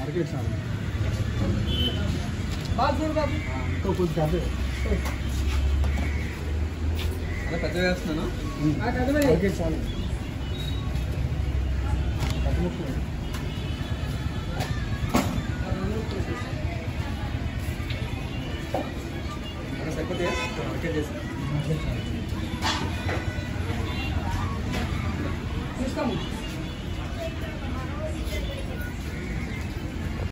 అరకే చాలు. ఇంకో కొద్ది అదే అలా పెద్ద వేస్తున్నాను. అరకే చాలు. సరిపోతే అరకే చేసి